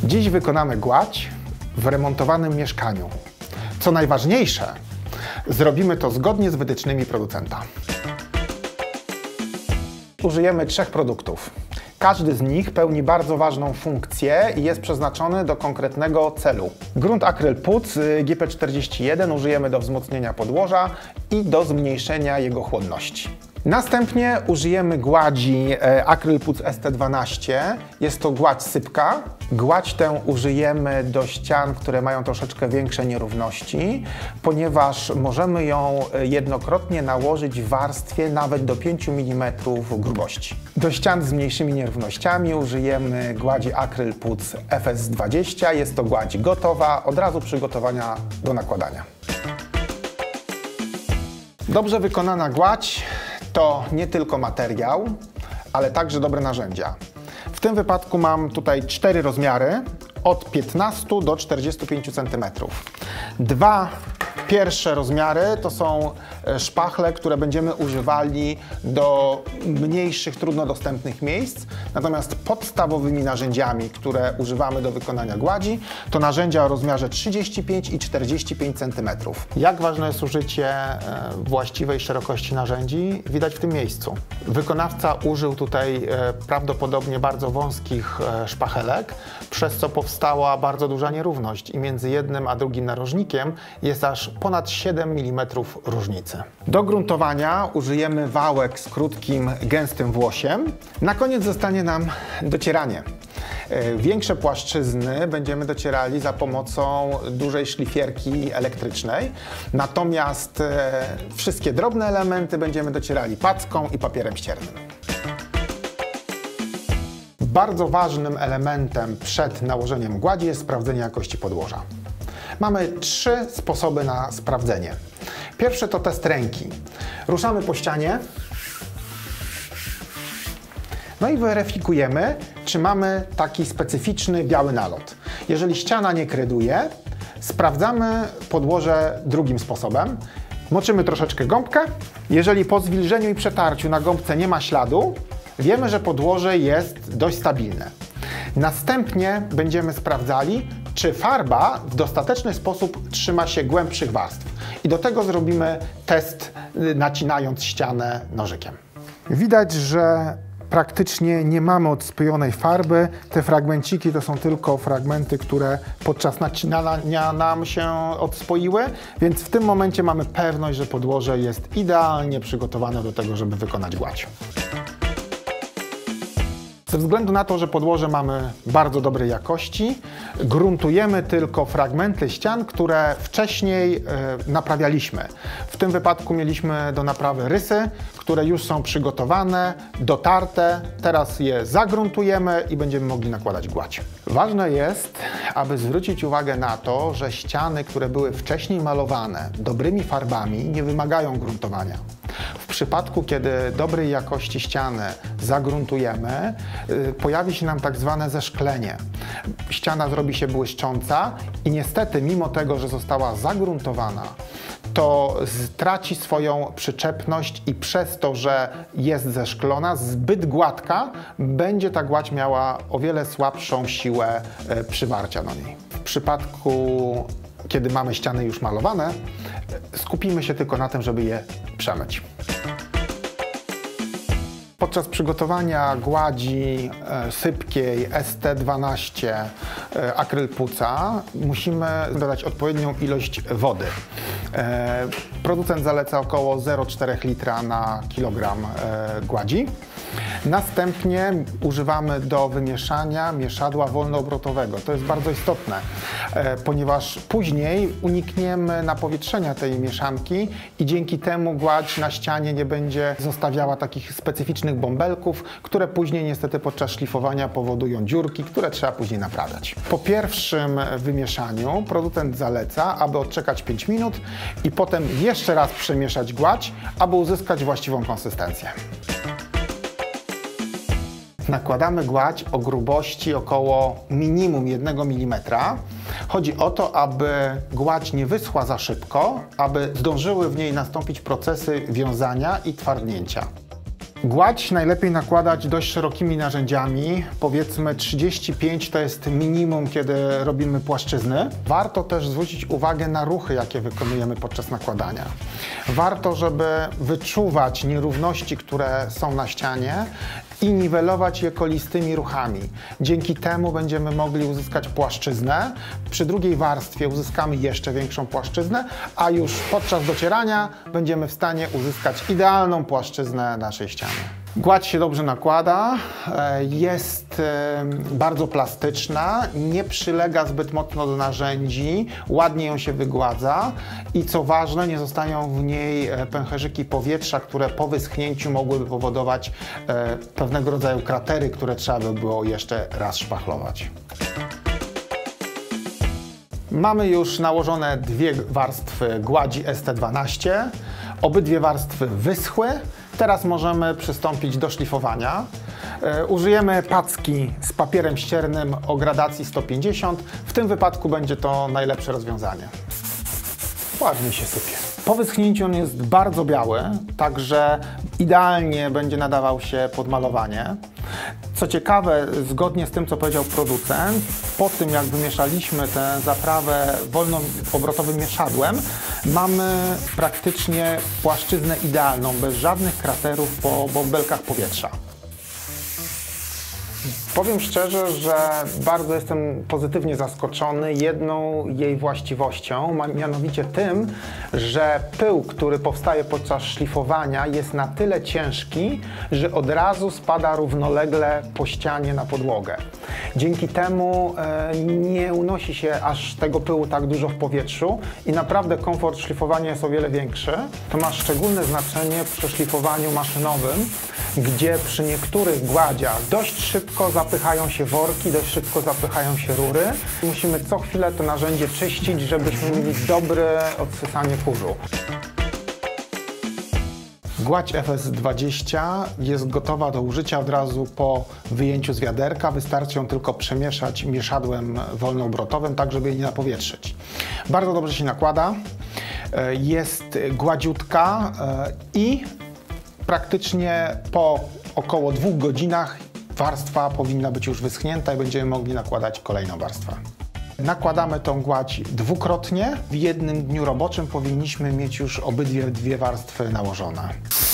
Dziś wykonamy gładź w remontowanym mieszkaniu. Co najważniejsze, zrobimy to zgodnie z wytycznymi producenta. Użyjemy 3 produktów. Każdy z nich pełni bardzo ważną funkcję i jest przeznaczony do konkretnego celu. Grunt Acryl Puc GP41 użyjemy do wzmocnienia podłoża i do zmniejszenia jego chłodności. Następnie użyjemy gładzi Acryl Puc ST12. Jest to gładź sypka. Gładź tę użyjemy do ścian, które mają troszeczkę większe nierówności, ponieważ możemy ją jednokrotnie nałożyć w warstwie nawet do 5 mm grubości. Do ścian z mniejszymi nierównościami użyjemy gładzi Acryl Puc FS20. Jest to gładź gotowa, od razu przygotowania do nakładania. Dobrze wykonana gładź to nie tylko materiał, ale także dobre narzędzia. W tym wypadku mam tutaj 4 rozmiary, od 15 do 45 cm. 2 pierwsze rozmiary to są szpachle, które będziemy używali do mniejszych, trudno dostępnych miejsc. Natomiast podstawowymi narzędziami, które używamy do wykonania gładzi, to narzędzia o rozmiarze 35 i 45 cm. Jak ważne jest użycie właściwej szerokości narzędzi, widać w tym miejscu. Wykonawca użył tutaj prawdopodobnie bardzo wąskich szpachelek, przez co powstała bardzo duża nierówność i między jednym a drugim narożnikiem jest aż ponad 7 mm różnicy. Do gruntowania użyjemy wałek z krótkim, gęstym włosiem. Na koniec zostanie nam docieranie. Większe płaszczyzny będziemy docierali za pomocą dużej szlifierki elektrycznej, natomiast wszystkie drobne elementy będziemy docierali packą i papierem ściernym. Bardzo ważnym elementem przed nałożeniem gładzi jest sprawdzenie jakości podłoża. Mamy 3 sposoby na sprawdzenie. Pierwszy to test ręki. Ruszamy po ścianie, no i weryfikujemy, czy mamy taki specyficzny biały nalot. Jeżeli ściana nie kryduje, sprawdzamy podłoże drugim sposobem. Moczymy troszeczkę gąbkę. Jeżeli po zwilżeniu i przetarciu na gąbce nie ma śladu, wiemy, że podłoże jest dość stabilne. Następnie będziemy sprawdzali, czy farba w dostateczny sposób trzyma się głębszych warstw. I do tego zrobimy test, nacinając ścianę nożykiem. Widać, że praktycznie nie mamy odspojonej farby. Te fragmenciki to są tylko fragmenty, które podczas nacinania nam się odspoiły, więc w tym momencie mamy pewność, że podłoże jest idealnie przygotowane do tego, żeby wykonać gładź. Ze względu na to, że podłoże mamy bardzo dobrej jakości, gruntujemy tylko fragmenty ścian, które wcześniej naprawialiśmy. W tym wypadku mieliśmy do naprawy rysy, które już są przygotowane, dotarte. Teraz je zagruntujemy i będziemy mogli nakładać gładź. Ważne jest, aby zwrócić uwagę na to, że ściany, które były wcześniej malowane dobrymi farbami, nie wymagają gruntowania. W przypadku, kiedy dobrej jakości ścianę zagruntujemy, pojawi się nam tak zwane zeszklenie. Ściana zrobi się błyszcząca i niestety, mimo tego, że została zagruntowana, to straci swoją przyczepność i przez to, że jest zeszklona, zbyt gładka, będzie ta gładź miała o wiele słabszą siłę przywarcia do niej. W przypadku, kiedy mamy ściany już malowane, skupimy się tylko na tym, żeby je przemyć. Podczas przygotowania gładzi sypkiej ST12 Acryl Puca musimy dodać odpowiednią ilość wody. Producent zaleca około 0,4 litra na kilogram gładzi. Następnie używamy do wymieszania mieszadła wolnoobrotowego. To jest bardzo istotne, ponieważ później unikniemy napowietrzenia tej mieszanki i dzięki temu gładź na ścianie nie będzie zostawiała takich specyficznych bąbelków, które później niestety podczas szlifowania powodują dziurki, które trzeba później naprawiać. Po pierwszym wymieszaniu producent zaleca, aby odczekać 5 minut i potem jeszcze raz przemieszać gładź, aby uzyskać właściwą konsystencję. Nakładamy gładź o grubości około minimum 1 mm. Chodzi o to, aby gładź nie wyschła za szybko, aby zdążyły w niej nastąpić procesy wiązania i twardnięcia. Gładź najlepiej nakładać dość szerokimi narzędziami, powiedzmy 35 to jest minimum, kiedy robimy płaszczyzny. Warto też zwrócić uwagę na ruchy, jakie wykonujemy podczas nakładania. Warto, żeby wyczuwać nierówności, które są na ścianie i niwelować je kolistymi ruchami. Dzięki temu będziemy mogli uzyskać płaszczyznę. Przy drugiej warstwie uzyskamy jeszcze większą płaszczyznę, a już podczas docierania będziemy w stanie uzyskać idealną płaszczyznę naszej ściany. Gładź się dobrze nakłada, jest bardzo plastyczna, nie przylega zbyt mocno do narzędzi, ładnie ją się wygładza i co ważne, nie zostają w niej pęcherzyki powietrza, które po wyschnięciu mogłyby powodować pewnego rodzaju kratery, które trzeba by było jeszcze raz szpachlować. Mamy już nałożone dwie warstwy gładzi ST12. Obydwie warstwy wyschły. Teraz możemy przystąpić do szlifowania. Użyjemy packi z papierem ściernym o gradacji 150. W tym wypadku będzie to najlepsze rozwiązanie. Ładnie się sypie. Po wyschnięciu on jest bardzo biały, także idealnie będzie nadawał się pod malowanie. Co ciekawe, zgodnie z tym, co powiedział producent, po tym jak wymieszaliśmy tę zaprawę wolnoobrotowym mieszadłem, mamy praktycznie płaszczyznę idealną, bez żadnych kraterów po bąbelkach powietrza. Powiem szczerze, że bardzo jestem pozytywnie zaskoczony jedną jej właściwością, mianowicie tym, że pył, który powstaje podczas szlifowania, jest na tyle ciężki, że od razu spada równolegle po ścianie na podłogę. Dzięki temu nie unosi się aż tego pyłu tak dużo w powietrzu i naprawdę komfort szlifowania jest o wiele większy. To ma szczególne znaczenie przy szlifowaniu maszynowym, gdzie przy niektórych gładziach dość szybko zapychają się worki, dość szybko zapychają się rury. Musimy co chwilę to narzędzie czyścić, żebyśmy mieli dobre odsysanie kurzu. Gładź FS20 jest gotowa do użycia od razu po wyjęciu z wiaderka. Wystarczy ją tylko przemieszać mieszadłem wolnoobrotowym, tak żeby jej nie napowietrzyć. Bardzo dobrze się nakłada, jest gładziutka i praktycznie po około 2 godzinach warstwa powinna być już wyschnięta i będziemy mogli nakładać kolejną warstwę. Nakładamy tą gładź dwukrotnie. W jednym dniu roboczym powinniśmy mieć już obydwie warstwy nałożone.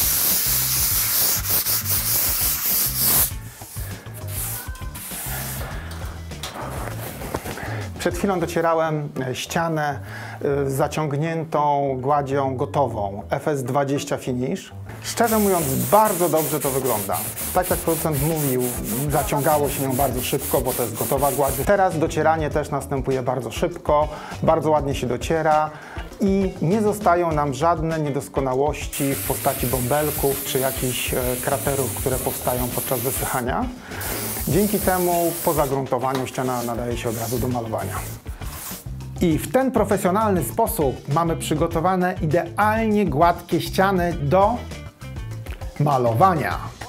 Przed chwilą docierałem ścianę z zaciągniętą gładzią gotową FS20 Finish. Szczerze mówiąc, bardzo dobrze to wygląda. Tak jak producent mówił, zaciągało się ją bardzo szybko, bo to jest gotowa gładź. Teraz docieranie też następuje bardzo szybko, bardzo ładnie się dociera i nie zostają nam żadne niedoskonałości w postaci bąbelków czy jakichś kraterów, które powstają podczas wysychania. Dzięki temu po zagruntowaniu ściana nadaje się od razu do malowania. I w ten profesjonalny sposób mamy przygotowane idealnie gładkie ściany do malowania.